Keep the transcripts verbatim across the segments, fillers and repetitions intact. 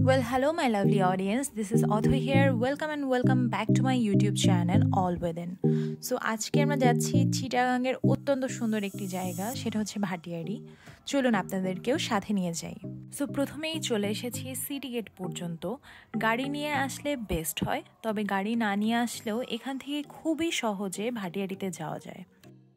Well, hello my lovely audience. This is Athoy here. Welcome and welcome back to my YouTube channel All Within. So আজকে আমরা যাচ্ছি চিটাগাংয়ের অত্যন্ত সুন্দর একটি জায়গা, সেটা হচ্ছে ভাটিয়ারি। চলুন আপনাদেরকেও সাথে নিয়ে যাই। সো প্রথমেই চলে এসেছি সিটি গেট পর্যন্ত। গাড়ি নিয়ে আসলে বেস্ট হয়, তবে গাড়ি না নিয়ে আসলেও এখান থেকে খুবই সহজে ভাটিয়ারিতে যাওয়া যায়।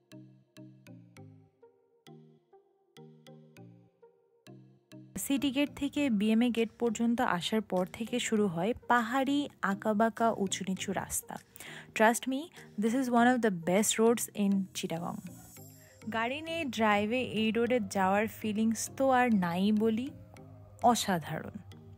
সিটি গেট থেকে বিএমএ গেট পর্যন্ত আসার পর থেকে শুরু হয় পাহাড়ি আঁকাবাঁকা উঁচু নিচু রাস্তা। Trust me, this is one of the best roads in Chittagong. গাড়ি নিয়ে ড্রাইভে এই রোডে যাওয়ার ফিলিংস তো আর নাই বলি, অসাধারণ।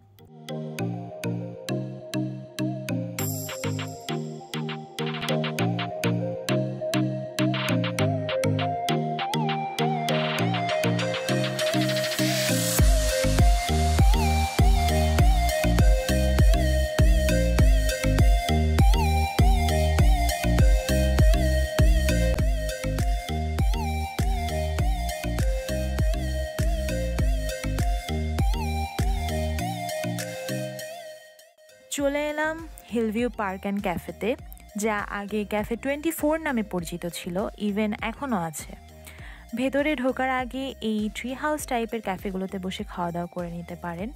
চলে এলাম হিলভিউ পার্ক অ্যান্ড ক্যাফেতে, যা আগে ক্যাফে টোয়েন্টি ফোর নামে পরিচিত ছিল, ইভেন এখনও আছে। ভেতরে ঢোকার আগে এই ট্রি হাউস টাইপের ক্যাফেগুলোতে বসে খাওয়া দাওয়া করে নিতে পারেন।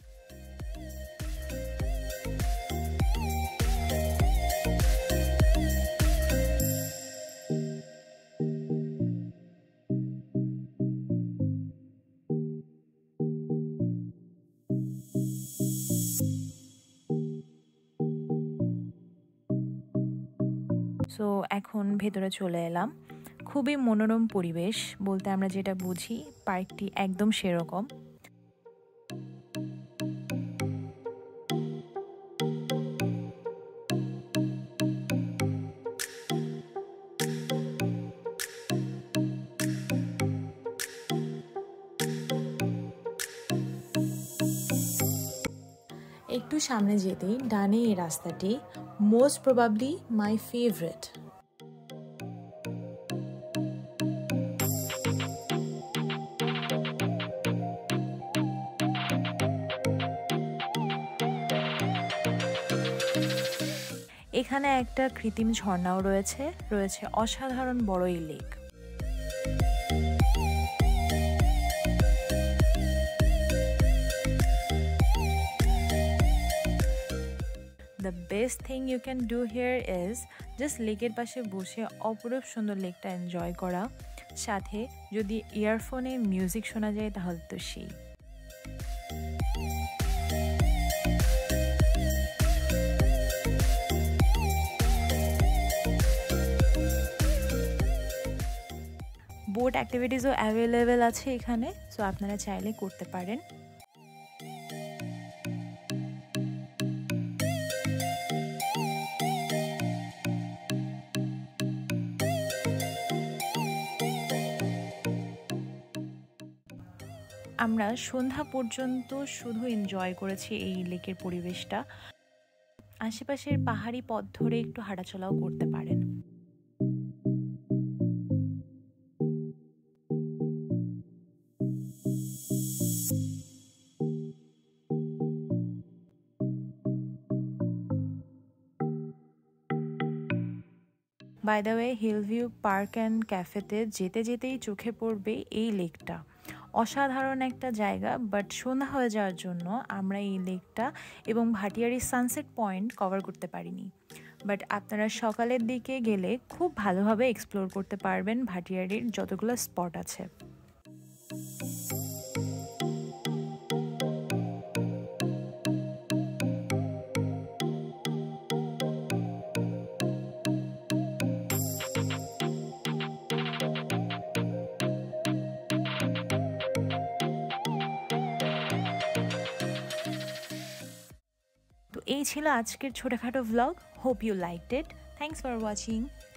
সো এখন ভেতরে চলে এলাম। খুবই মনোরম পরিবেশ বলতে আমরা যেটা বুঝি, পার্কটি একদম সেরকম। একটু সামনে যেতেই ডানে এই রাস্তাটি, মোস্ট প্রবাবলি মাই ফেভারিট। এখানে একটা কৃত্রিম ঝর্ণাও রয়েছে, রয়েছে অসাধারণ বড় এই lake. The best thing you can do here is just লেকের পাশে বসে অপরূপ সুন্দর লেকটা এনজয় করা, সাথে যদি ইয়ারফোনে মিউজিক শোনা যায় তাহলে তো সেই। বোট অ্যাক্টিভিটিসও অ্যাভেলেবেল আছে এখানে, সো আপনারা চাইলে করতে পারেন। আমরা সন্ধ্যা পর্যন্ত শুধু এনজয় করেছি এই লেকের পরিবেশটা। আশেপাশের পাহাড়ি পথ ধরে একটু হাঁটাচলাও করতে পারেন। By the way, Hillview park and ক্যাফেতে যেতে যেতেই চোখে পড়বে এই লেকটা। অসাধারণ একটা জায়গা, বাট সন্ধ্যা হয়ে যাওয়ার জন্য আমরা এই লেকটা এবং ভাটিয়ারি সানসেট পয়েন্ট কভার করতে পারিনি। বাট আপনারা সকালের দিকে গেলে খুব ভালোভাবে এক্সপ্লোর করতে পারবেন ভাটিয়ারির যতগুলো স্পট আছে। তো এই ছিল আজকের ছোটখাটো vlog. Hope you liked it. Thanks for watching.